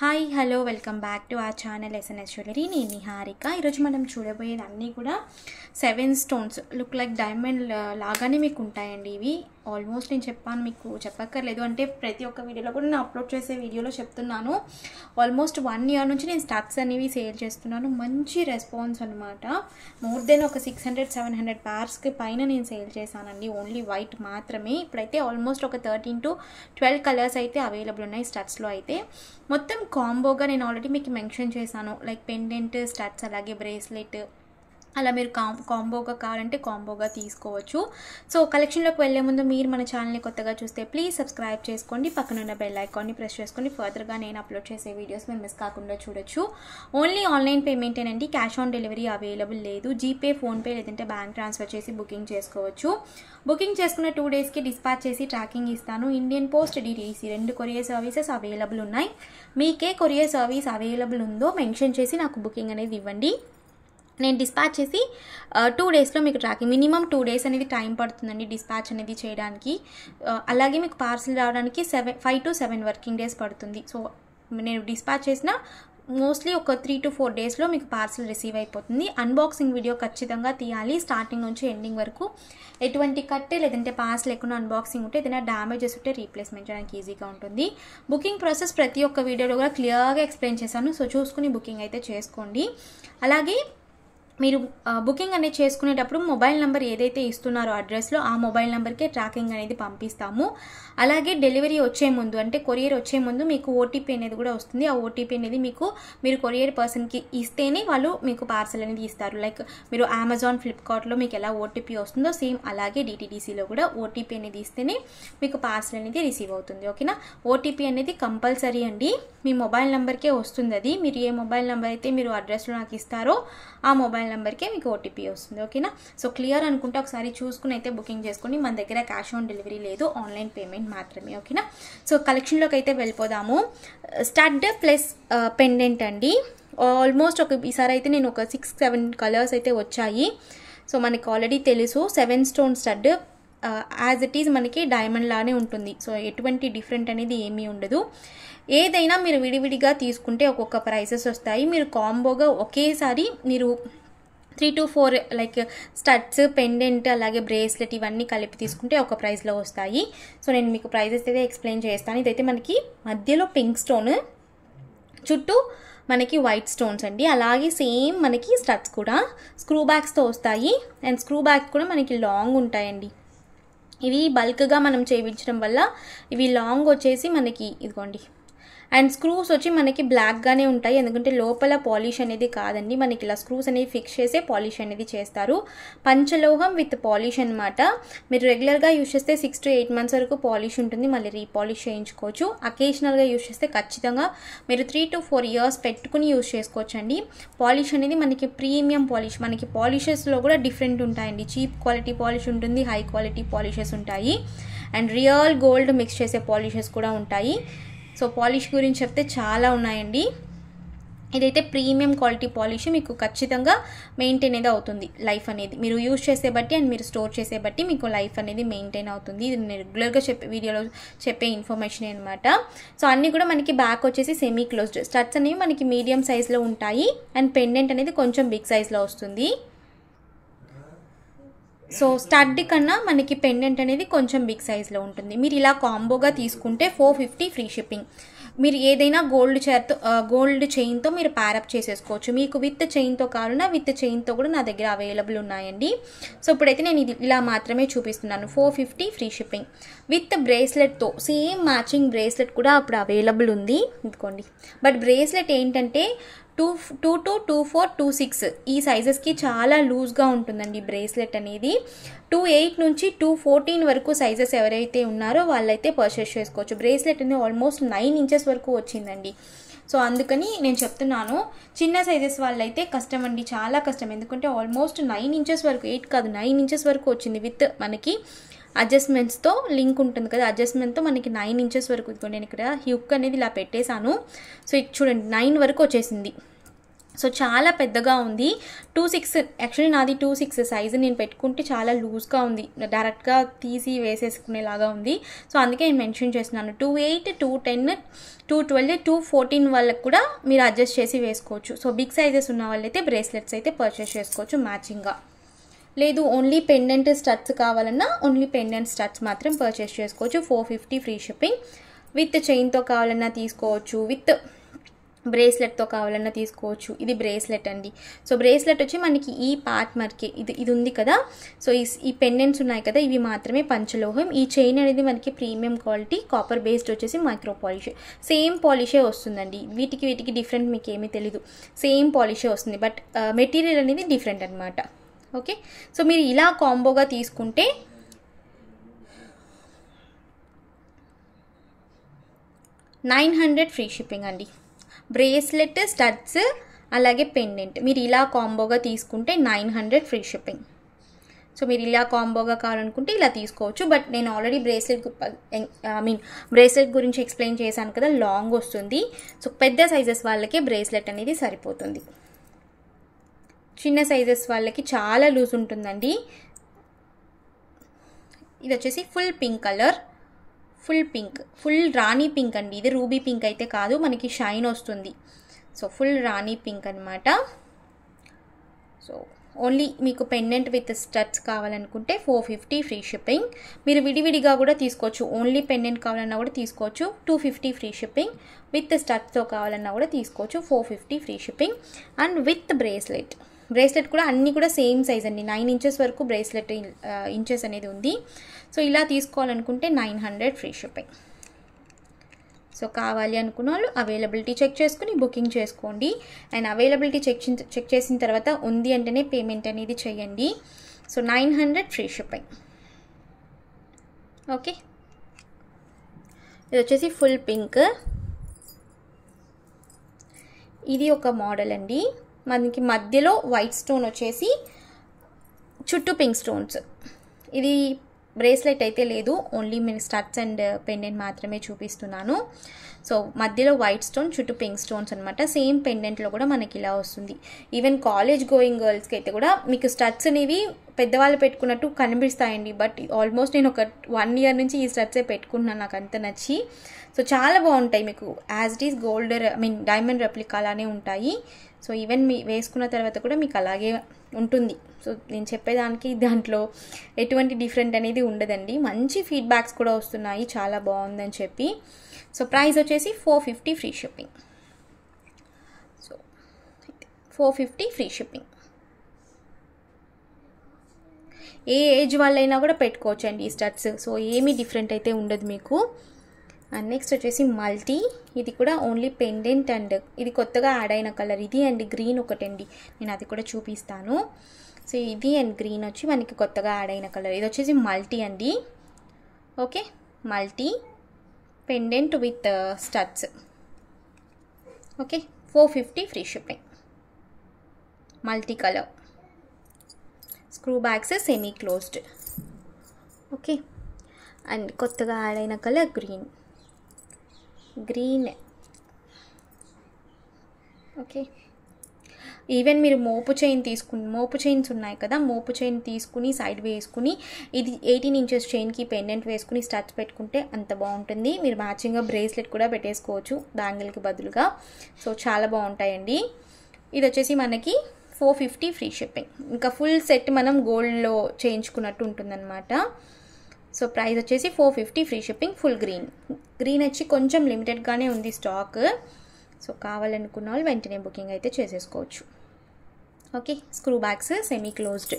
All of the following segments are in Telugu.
Hi hello welcome back to our channel SNS jewellery. నేను నిహారిక. ఈరోజు మనం చూడబోయేది అన్నీ కూడా 7 స్టోన్స్ లుక్ లైక్ డైమండ్ లాగానే మీకు ఉంటాయండి. ఇవి ఆల్మోస్ట్ నేను చెప్పాను, మీకు చెప్పక్కర్లేదు. అంటే ప్రతి ఒక్క వీడియోలో కూడా నేను అప్లోడ్ చేసే వీడియోలో చెప్తున్నాను. ఆల్మోస్ట్ 1 ఇయర్ నుంచి నేను స్టడ్స్ అనేవి సేల్ చేస్తున్నాను. మంచి రెస్పాన్స్ అనమాట. మోర్ దెన్ ఒక 600-700 ప్యార్స్కి పైన నేను సేల్ చేశానండి. ఓన్లీ వైట్ మాత్రమే. ఇప్పుడైతే ఆల్మోస్ట్ ఒక 13 to 12 కలర్స్ అయితే అవైలబుల్ ఉన్నాయి స్టడ్స్లో. అయితే మొత్తం కాంబోగా నేను ఆల్రెడీ మీకు మెన్షన్ చేశాను. లైక్ పెండెంట్, స్టడ్స్, అలాగే బ్రేస్లెట్, అలా మీరు కాంబోగా కావాలంటే కాంబోగా తీసుకోవచ్చు. సో కలెక్షన్లోకి వెళ్ళే ముందు మీరు మన ఛానల్ని కొత్తగా చూస్తే ప్లీజ్ సబ్స్క్రైబ్ చేసుకోండి. పక్కనున్న బెల్ ఐకాన్ని ప్రెస్ చేసుకోండి. ఫర్దర్గా నేను అప్లోడ్ చేసే వీడియోస్ మీరు మిస్ కాకుండా చూడొచ్చు. ఓన్లీ ఆన్లైన్ పేమెంటేనండి. క్యాష్ ఆన్ డెలివరీ అవైలబుల్ లేదు. జీపే, ఫోన్పే లేదంటే బ్యాంక్ ట్రాన్స్ఫర్ చేసి బుకింగ్ చేసుకోవచ్చు. బుకింగ్ చేసుకున్న 2 డేస్కి డిస్పాచ్ చేసి ట్రాకింగ్ ఇస్తాను. Indian post, DTDC 2 courier services available ఉన్నాయి. మీకే కొరియర్ సర్వీస్ అవైలబుల్ ఉందో మెన్షన్ చేసి నాకు బుకింగ్ అనేది ఇవ్వండి. నేను డిస్పాచ్ చేసి 2 డేస్లో మీకు ట్రాకింగ్, మినిమం 2 డేస్ అనేది టైం పడుతుందండి డిస్పాచ్ అనేది చేయడానికి. అలాగే మీకు పార్సిల్ రావడానికి 5 to 7 వర్కింగ్ డేస్ పడుతుంది. సో నేను డిస్పాచ్ చేసిన మోస్ట్లీ ఒక 3 to 4 డేస్లో మీకు పార్సిల్ రిసీవ్ అయిపోతుంది. అన్బాక్సింగ్ వీడియో ఖచ్చితంగా తీయాలి, స్టార్టింగ్ నుంచి ఎండింగ్ వరకు. ఎటువంటి కట్టే లేదంటే పాస్ లేకుండా అన్బాక్సింగ్ ఉంటే, ఏదైనా డ్యామేజెస్ ఉంటే రీప్లేస్మెంట్ చేయడానికి ఈజీగా ఉంటుంది. బుకింగ్ ప్రాసెస్ ప్రతి ఒక్క వీడియోలో కూడా క్లియర్గా ఎక్స్ప్లెయిన్ చేశాను. సో చూసుకుని బుకింగ్ అయితే చేసుకోండి. అలాగే మీరు బుకింగ్ అనేది చేసుకునేటప్పుడు మొబైల్ నెంబర్ ఏదైతే ఇస్తున్నారో అడ్రస్లో, ఆ మొబైల్ నెంబర్కే ట్రాకింగ్ అనేది పంపిస్తాము. అలాగే డెలివరీ వచ్చే ముందు, అంటే కొరియర్ వచ్చే ముందు మీకు OTP అనేది కూడా వస్తుంది. ఆ OTP అనేది మీరు కొరియర్ పర్సన్కి ఇస్తేనే వాళ్ళు మీకు పార్సల్ అనేది ఇస్తారు. లైక్ మీరు అమెజాన్, ఫ్లిప్కార్ట్లో మీకు ఎలా OTP వస్తుందో సేమ్ అలాగే DTDCలో కూడా OTP అనేది ఇస్తేనే మీకు పార్సల్ అనేది రిసీవ్ అవుతుంది. ఓకేనా? OTP అనేది కంపల్సరీ అండి. మీ మొబైల్ నెంబర్కే వస్తుంది. అది మీరు ఏ మొబైల్ నెంబర్ అయితే మీరు అడ్రస్లో నాకు ఇస్తారో ఆ మొబైల్ నెంబర్కే మీకు OTP వస్తుంది. ఓకేనా? సో క్లియర్ అనుకుంటే ఒకసారి చూసుకుని అయితే బుకింగ్ చేసుకోండి. మన దగ్గర క్యాష్ ఆన్ డెలివరీ లేదు, ఆన్లైన్ పేమెంట్ మాత్రమే. ఓకేనా? సో కలెక్షన్లోకి అయితే వెళ్ళిపోదాము. స్టడ్ ప్లస్ పెండెంట్ అండి. ఆల్మోస్ట్ ఈసారి అయితే నేను ఒక 6-7 కలర్స్ అయితే వచ్చాయి. సో మనకి ఆల్రెడీ తెలుసు 7 stone stud as it is మనకి డైమండ్ లానే ఉంటుంది. సో ఎటువంటి డిఫరెంట్ అనేది ఏమీ ఉండదు. ఏదైనా మీరు విడివిడిగా తీసుకుంటే ఒక్కొక్క ప్రైసెస్ వస్తాయి. మీరు కాంబోగా ఒకేసారి మీరు 3 to 4 లైక్ స్టడ్స్, పెండెంట్, అలాగే బ్రేస్లెట్ ఇవన్నీ కలిపి తీసుకుంటే ఒక ప్రైస్లో వస్తాయి. సో నేను మీకు ప్రైజెస్ అయితే ఎక్స్ప్లెయిన్ చేస్తాను. ఇదైతే మనకి మధ్యలో పింక్ స్టోన్, చుట్టూ మనకి వైట్ స్టోన్స్ అండి. అలాగే సేమ్ మనకి స్టడ్స్ కూడా స్క్రూ బ్యాగ్స్తో వస్తాయి. అండ్ స్క్రూ బ్యాగ్ కూడా మనకి లాంగ్ ఉంటాయండి. ఇవి బల్క్గా మనం చేయించడం వల్ల ఇవి లాంగ్ వచ్చేసి మనకి ఇదిగోండి. అండ్ స్క్రూస్ వచ్చి మనకి బ్లాక్గానే ఉంటాయి, ఎందుకంటే లోపల పాలిష్ అనేది కాదండి. మనకి ఇలా స్క్రూస్ అనేవి ఫిక్స్ చేసే పాలిష్ అనేది చేస్తారు. పంచలోహం విత్ పాలిష్ అనమాట. మీరు రెగ్యులర్గా యూజ్ చేస్తే 6 to 8 months వరకు పాలిష్ ఉంటుంది. మళ్ళీ రీపాలిష్ చేయించుకోవచ్చు. అకేషనల్గా యూజ్ చేస్తే ఖచ్చితంగా మీరు 3 to 4 years పెట్టుకుని యూజ్ చేసుకోవచ్చు అండి. పాలిష్ అనేది మనకి ప్రీమియం పాలిష్. మనకి పాలిషెస్లో కూడా డిఫరెంట్ ఉంటాయండి. చీప్ క్వాలిటీ పాలిష్ ఉంటుంది, హై క్వాలిటీ పాలిషెస్ ఉంటాయి, అండ్ రియల్ గోల్డ్ మిక్స్ చేసే పాలిషెస్ కూడా ఉంటాయి. సో పాలిష్ గురించి చెప్తే చాలా ఉన్నాయండి. ఇదైతే ప్రీమియం క్వాలిటీ పాలిష్. మీకు ఖచ్చితంగా మెయింటైన్ అనేది అవుతుంది లైఫ్ అనేది. మీరు యూజ్ చేసే బట్టి అండ్ మీరు స్టోర్ చేసే బట్టి మీకు లైఫ్ అనేది మెయింటైన్ అవుతుంది. ఇది నేను రెగ్యులర్గా వీడియోలో చెప్పే ఇన్ఫర్మేషన్ అనమాట. సో అన్నీ కూడా మనకి బ్యాక్ వచ్చేసి సెమీ క్లోజ్డ్. స్టడ్స్ అనేవి మనకి మీడియం సైజ్లో ఉంటాయి, అండ్ పెండెంట్ అనేది కొంచెం బిగ్ సైజ్లో వస్తుంది. సో స్టడ్ కన్నా మనకి పెండెంట్ అనేది కొంచెం బిగ్ సైజ్లో ఉంటుంది. మీరు ఇలా కాంబోగా తీసుకుంటే 450 ఫ్రీ షిప్పింగ్. మీరు ఏదైనా గోల్డ్ చైన్తో మీరు ప్యారప్ చేసేసుకోవచ్చు. మీకు విత్ చైన్తో కావాలన్నా విత్ చైన్తో కూడా నా దగ్గర అవైలబుల్ ఉన్నాయండి. సో ఇప్పుడైతే నేను ఇది ఇలా మాత్రమే చూపిస్తున్నాను. 450 ఫ్రీ షిప్పింగ్ విత్ బ్రేస్లెట్తో. సేమ్ మ్యాచింగ్ బ్రేస్లెట్ కూడా అప్పుడు అవైలబుల్ ఉంది. ఇదిగోండి. బట్ బ్రేస్లెట్ ఏంటంటే 2 to 24, 26 ఈ సైజెస్కి చాలా లూజ్గా ఉంటుందండి బ్రేస్లెట్ అనేది. 2.8 నుంచి 2.14 వరకు సైజెస్ ఎవరైతే ఉన్నారో వాళ్ళైతే పర్చేస్ చేసుకోవచ్చు. బ్రేస్లెట్ అనేది ఆల్మోస్ట్ 9 inches వరకు వచ్చిందండి. సో అందుకని నేను చెప్తున్నాను, చిన్న సైజెస్ వాళ్ళైతే కష్టం అండి, చాలా కష్టం. ఎందుకంటే ఆల్మోస్ట్ 9 inches వరకు, 8 కాదు 9 inches వరకు వచ్చింది. విత్ మనకి అడ్జస్ట్మెంట్స్తో లింక్ ఉంటుంది కదా, అడ్జస్ట్మెంట్తో మనకి 9 inches వరకు. ఇదిగోండి, నేను ఇక్కడ హ్యూక్ అనేది ఇలా పెట్టేశాను. సో ఇది చూడండి 9 వరకు వచ్చేసింది. సో చాలా పెద్దగా ఉంది. 26 యాక్చువల్లీ నాది 26 సైజు. నేను పెట్టుకుంటే చాలా లూజ్గా ఉంది, డైరెక్ట్గా తీసి వేసేసుకునేలాగా ఉంది. సో అందుకే నేను మెన్షన్ చేస్తున్నాను. 28, 210, 212, 214 వాళ్ళకి కూడా మీరు అడ్జస్ట్ చేసి వేసుకోవచ్చు. సో బిగ్ సైజెస్ ఉన్న వాళ్ళైతే బ్రేస్లెట్స్ అయితే పర్చేస్ చేసుకోవచ్చు మ్యాచింగ్గా. లేదు ఓన్లీ పెండెంట్ స్టడ్స్ కావాలన్నా ఓన్లీ పెండెంట్ స్టడ్స్ మాత్రం పర్చేస్ చేసుకోవచ్చు. 450 ఫ్రీ షిప్పింగ్. విత్ చైన్తో కావాలన్నా తీసుకోవచ్చు, విత్ బ్రేస్లెట్తో కావాలన్నా తీసుకోవచ్చు. ఇది బ్రేస్లెట్ అండి. సో బ్రేస్లెట్ వచ్చి మనకి ఈ పార్ట్ మరికి ఇది ఉంది కదా, సో ఈ పెండెంట్స్ ఉన్నాయి కదా, ఇవి మాత్రమే పంచలోహం. ఈ చైన్ అనేది మనకి ప్రీమియం క్వాలిటీ కాపర్ బేస్డ్ వచ్చేసి మైక్రో పాలిష్. సేమ్ పాలిషే వస్తుందండి. వీటికి డిఫరెంట్ మీకు ఏమీ తెలీదు, సేమ్ పాలిషే వస్తుంది. బట్ మెటీరియల్ అనేది డిఫరెంట్ అనమాట. ఓకే, సో మీరు ఇలా కాంబోగా తీసుకుంటే 900 ఫ్రీ షిప్పింగ్ అండి. బ్రేస్లెట్, స్టడ్స్, అలాగే పెండెంట్ మీరు ఇలా కాంబోగా తీసుకుంటే 900 ఫ్రీ షిప్పింగ్. సో మీరు ఇలా కాంబోగా కావాలనుకుంటే ఇలా తీసుకోవచ్చు. బట్ నేను ఆల్రెడీ బ్రేస్లెట్ గురించి ఎక్స్ప్లెయిన్ చేశాను కదా, లాంగ్ వస్తుంది. సో పెద్ద సైజెస్ వాళ్ళకి బ్రేస్లెట్ అనేది సరిపోతుంది. చిన్న సైజెస్ వాళ్ళకి చాలా లూజ్ ఉంటుందండి. ఇది వచ్చేసి ఫుల్ పింక్ కలర్, ఫుల్ రాణి పింక్ అండి. ఇది రూబీ పింక్ అయితే కాదు, మనకి షైన్ వస్తుంది. సో ఫుల్ రాణి పింక్ అనమాట. సో ఓన్లీ మీకు పెండెంట్ విత్ స్టడ్స్ కావాలనుకుంటే 450 ఫ్రీ షిప్పింగ్. మీరు విడివిడిగా కూడా తీసుకోవచ్చు. ఓన్లీ పెండెంట్ కావాలన్నా కూడా తీసుకోవచ్చు, 250 ఫ్రీ షిప్పింగ్. విత్ స్టడ్స్తో కావాలన్నా కూడా తీసుకోవచ్చు, 450 free shipping. And with bracelet కూడా అన్నీ కూడా సేమ్ సైజ్ అండి. 9 ఇంచెస్ వరకు బ్రేస్లెట్ ఇంచెస్ అనేది ఉంది. సో ఇలా తీసుకోవాలనుకుంటే 900 ఫ్రీ షిప్పింగ్. సో కావాలి అనుకున్న వాళ్ళు అవైలబిలిటీ చెక్ చేసుకుని బుకింగ్ చేసుకోండి. అండ్ అవైలబిలిటీ చెక్ చేసిన తర్వాత ఉంది అంటేనే పేమెంట్ అనేది చేయండి. So 900 free shipping. ఓకే, ఇది వచ్చేసి ఫుల్ పింక్. ఇది ఒక మోడల్ అండి. మనకి మధ్యలో వైట్ స్టోన్ వచ్చేసి చుట్టూ పింక్ స్టోన్స్. ఇది బ్రేస్లెట్ అయితే లేదు, ఓన్లీ నేను స్టడ్స్ అండ్ పెండెంట్ మాత్రమే చూపిస్తున్నాను. సో మధ్యలో వైట్ స్టోన్, చుట్టూ పింక్ స్టోన్స్ అనమాట. సేమ్ పెండెంట్లో కూడా మనకి ఇలా వస్తుంది. ఈవెన్ కాలేజ్ గోయింగ్ గర్ల్స్కి అయితే కూడా మీకు స్టడ్స్ అనేవి పెద్దవాళ్ళు పెట్టుకున్నట్టు కనిపిస్తాయండి. బట్ ఆల్మోస్ట్ నేను ఒక 1 ఇయర్ నుంచి ఈ స్టడ్సే పెట్టుకుంటున్నాను, నాకు అంత నచ్చి. సో చాలా బాగుంటాయి. మీకు as it is gold diamond replica అలానే ఉంటాయి. సో ఈవెన్ మీ వేసుకున్న తర్వాత కూడా మీకు అలాగే ఉంటుంది. సో నేను చెప్పేదానికి దాంట్లో ఎటువంటి డిఫరెంట్ అనేది ఉండదండి. మంచి ఫీడ్బ్యాక్స్ కూడా వస్తున్నాయి, చాలా బాగుందని చెప్పి. సో ప్రైస్ వచ్చేసి 450 free shipping. So 450 free shipping. ఏ ఏజ్ వాళ్ళైనా కూడా పెట్టుకోవచ్చు అండి ఈ స్టడ్స్. సో ఏమీ డిఫరెంట్ అయితే ఉండదు మీకు. అండ్ నెక్స్ట్ వచ్చేసి మల్టీ. ఇది కూడా ఓన్లీ పెండెంట్ అండ్ ఇది కొత్తగా యాడ్ అయిన కలర్. ఇది అండ్ గ్రీన్ ఒకటండి, నేను అది కూడా చూపిస్తాను. సో ఇది అండ్ గ్రీన్ వచ్చి మనకి కొత్తగా యాడ్ అయిన కలర్. ఇది వచ్చేసి మల్టీ అండి. Okay, multi pendant with studs. Okay, 450 free shipping. Multi colour, screw backs, semi closed. Okay, and కొత్తగా యాడ్ అయిన కలర్ గ్రీన్. ఓకే, ఈవెన్ మీరు మోపు చైన్స్ ఉన్నాయి కదా, మోపు చైన్ తీసుకుని సైడ్ వేసుకుని ఇది 18 ఇంచెస్ చైన్కి పెండెంట్ వేసుకుని స్టడ్స్ పెట్టుకుంటే అంత బాగుంటుంది. మీరు మ్యాచింగ్గా బ్రేస్లెట్ కూడా పెట్టేసుకోవచ్చు బ్యాంగిల్కి బదులుగా. సో చాలా బాగుంటాయండి. ఇది వచ్చేసి మనకి 450 ఫ్రీ షిప్పింగ్. ఇంకా ఫుల్ సెట్ మనం గోల్డ్లో చేయించుకున్నట్టు ఉంటుందన్నమాట. సో ప్రైస్ వచ్చేసి 450 ఫ్రీ షిప్పింగ్. ఫుల్ గ్రీన్ వచ్చి కొంచెం లిమిటెడ్గానే ఉంది స్టాక్. సో కావాలనుకున్న వాళ్ళు వెంటనే బుకింగ్ అయితే చేసేసుకోవచ్చు. Okay, screw backs, semi closed.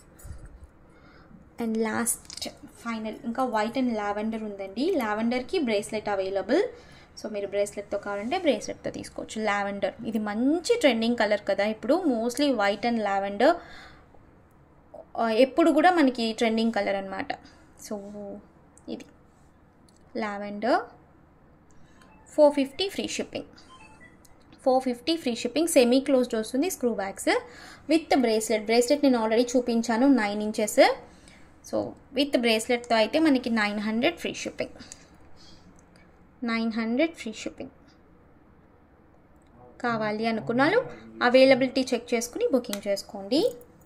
And last final ఇంకా వైట్ అండ్ లావెండర్ ఉందండి. లావెండర్కి బ్రేస్లెట్ అవైలబుల్. సో మీరు బ్రేస్లెట్తో కావాలంటే బ్రేస్లెట్తో తీసుకోవచ్చు. లావెండర్ ఇది మంచి ట్రెండింగ్ కలర్ కదా ఇప్పుడు. మోస్ట్లీ వైట్ అండ్ లావెండర్ ఎప్పుడు కూడా మనకి ట్రెండింగ్ కలర్ అనమాట. సో ఇది lavender 450 free shipping. 450 free shipping. Semi closed వస్తుంది. స్క్రూ బ్యాగ్స్ విత్ బ్రేస్లెట్ నేను ఆల్రెడీ చూపించాను 9 ఇంచెస్. సో విత్ బ్రేస్లెట్తో అయితే మనకి 900 ఫ్రీ షిప్పింగ్. 900 free shipping. కావాలి అనుకున్నాను అవైలబిలిటీ చెక్ చేసుకుని బుకింగ్ చేసుకోండి.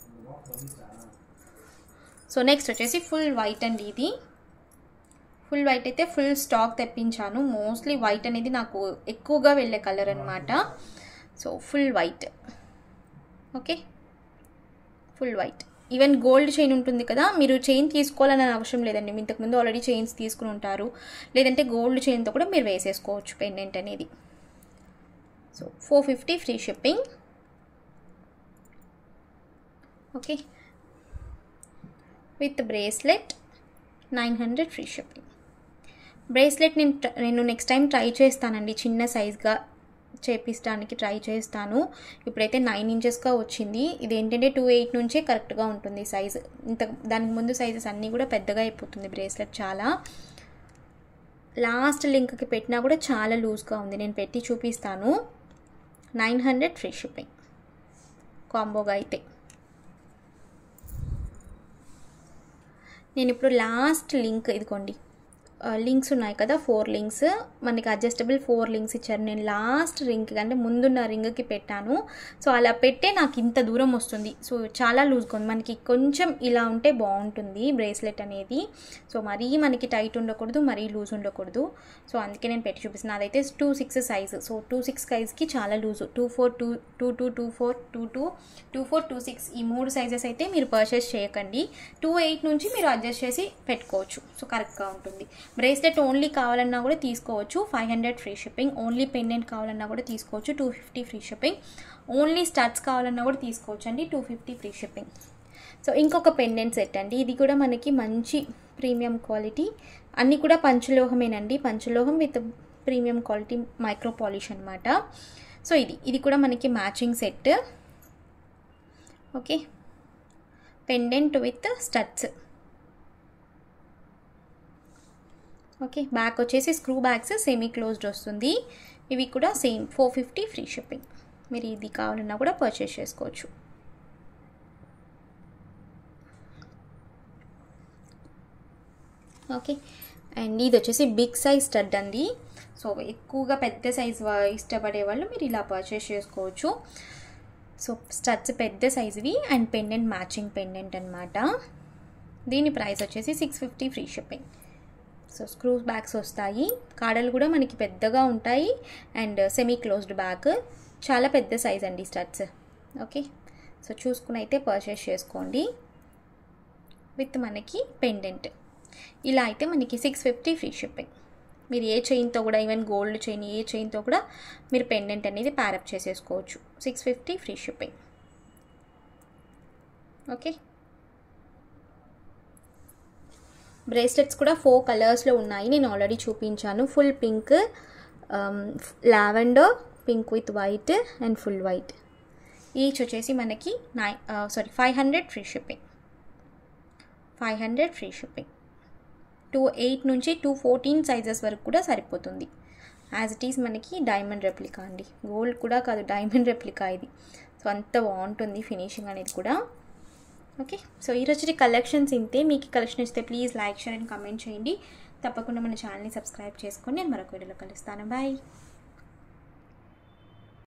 సో నెక్స్ట్ వచ్చేసి ఫుల్ వైట్ అండి. ఇది ఫుల్ వైట్ అయితే ఫుల్ స్టాక్ తెప్పించాను. మోస్ట్లీ వైట్ అనేది నాకు ఎక్కువగా వెళ్ళే కలర్ అనమాట. So full white. Okay, full white. Even gold chain ఉంటుంది కదా, మీరు చైన్ తీసుకోవాలని అవసరం లేదండి. మీ ఇంతకుముందు ఆల్రెడీ చైన్స్ తీసుకుని ఉంటారు, లేదంటే గోల్డ్ చైన్తో కూడా మీరు వేసేసుకోవచ్చు పెండెంట్ అనేది. So 450 free shipping. Okay, with bracelet 900 free shipping. Bracelet నేను నెక్స్ట్ టైం ట్రై చేస్తానండి, చిన్న సైజ్గా చేపించడానికి ట్రై చేస్తాను. ఇప్పుడైతే 9 ఇంచెస్గా వచ్చింది. ఇది ఏంటంటే 2.8 నుంచే కరెక్ట్గా ఉంటుంది సైజు. దానికి ముందు సైజెస్ అన్నీ కూడా పెద్దగా అయిపోతుంది బ్రేస్లెట్ చాలా. లాస్ట్ లింక్కి పెట్టినా కూడా చాలా లూజ్గా ఉంది. నేను పెట్టి చూపిస్తాను. 900 ఫ్రీ షిప్పింగ్ కాంబోగా అయితే. నేను ఇప్పుడు లాస్ట్ లింక్ ఇదిగోండి, లింక్స్ ఉన్నాయి కదా, 4 లింక్స్ మనకి అడ్జస్టబుల్ 4 లింక్స్ ఇచ్చారు. నేను లాస్ట్ రింగ్ అంటే ముందున్న రింగ్కి పెట్టాను. సో అలా పెట్టే నాకు ఇంత దూరం వస్తుంది. సో చాలా లూజ్గా ఉంది. మనకి కొంచెం ఇలా ఉంటే బాగుంటుంది బ్రేస్లెట్ అనేది. సో మరీ మనకి టైట్ ఉండకూడదు, మరీ లూజ్ ఉండకూడదు. సో అందుకే నేను పెట్టి చూపిస్తున్నాను. అదైతే 2.6 సైజు. సో 2.6 సైజ్కి చాలా లూజు. 2.4, 2.2, 2.4, 2.2, 2.4, 2.6 ఈ 3 సైజెస్ అయితే మీరు పర్చేస్ చేయకండి. 2.8 నుంచి మీరు అడ్జస్ట్ చేసి పెట్టుకోవచ్చు. సో కరెక్ట్గా ఉంటుంది. బ్రేస్లెట్ ఓన్లీ కావాలన్నా కూడా తీసుకోవచ్చు, 500 ఫ్రీ షిప్పింగ్. ఓన్లీ పెండెంట్ కావాలన్నా కూడా తీసుకోవచ్చు, 250 ఫ్రీ షిప్పింగ్. ఓన్లీ స్టడ్స్ కావాలన్నా కూడా తీసుకోవచ్చు అండి, 250 ఫ్రీ షిప్పింగ్. సో ఇంకొక పెండెంట్ సెట్ అండి. ఇది కూడా మనకి మంచి ప్రీమియం క్వాలిటీ. అన్నీ కూడా పంచలోహమేనండి. పంచలోహం with premium quality micro polish అనమాట. సో ఇది కూడా మనకి matching set. Okay, pendant with studs. Okay, back వచ్చేసి స్క్రూ బ్యాగ్స్ సెమీ క్లోజ్డ్ వస్తుంది. ఇవి కూడా సేమ్ 450 ఫ్రీ షిప్పింగ్. మీరు ఇది కావాలన్నా కూడా పర్చేస్ చేసుకోవచ్చు. ఓకే, అండ్ ఇది వచ్చేసి బిగ్ సైజ్ స్టడ్ అండి. సో ఎక్కువగా పెద్ద సైజ్ ఇష్టపడే వాళ్ళు మీరు ఇలా పర్చేస్ చేసుకోవచ్చు. సో స్టడ్స్ పెద్ద సైజువి అండ్ పెండెంట్ మ్యాచింగ్ పెండెంట్ అనమాట. దీని ప్రైస్ వచ్చేసి 650 free shipping. So screw backs వస్తాయి. కాడలు కూడా మనకి పెద్దగా ఉంటాయి అండ్ సెమీ క్లోజ్డ్ బ్యాగ్. చాలా పెద్ద సైజ్ అండి స్టడ్స్. ఓకే, సో చూసుకుని అయితే పర్చేస్ చేసుకోండి విత్ మనకి పెండెంట్. ఇలా అయితే మనకి 650 ఫ్రీ షిప్పింగ్. మీరు ఏ చైన్తో కూడా, ఈవెన్ గోల్డ్ చైన్ ఏ చైన్తో కూడా మీరు పెండెంట్ అనేది ప్యారప్ చేసేసుకోవచ్చు. 650 ఫ్రీ షిప్పింగ్. ఓకే, బ్రేస్లెట్స్ కూడా 4 కలర్స్లో ఉన్నాయి. నేను ఆల్రెడీ చూపించాను. Full pink, lavender, pink with white and full white. Each వచ్చేసి మనకి 500 ఫ్రీ షిప్పింగ్. 500 free shipping. 2.8 నుంచి 2.14 సైజెస్ వరకు కూడా సరిపోతుంది. యాజ్ ఇట్ ఈస్ మనకి డైమండ్ రెప్లికా అండి. గోల్డ్ కూడా కాదు, డైమండ్ రెప్లికా ఇది. సో అంత బాగుంటుంది ఫినిషింగ్ అనేది కూడా. ఓకే, సో ఈరోజు కలెక్షన్స్ ఇంతే. మీకు కలెక్షన్ ఇస్తే please like, share and comment చేయండి. తప్పకుండా మన ఛానల్ని సబ్స్క్రైబ్ చేసుకొని నేను మరొక వీడియోలో కలుస్తాను. బాయ్.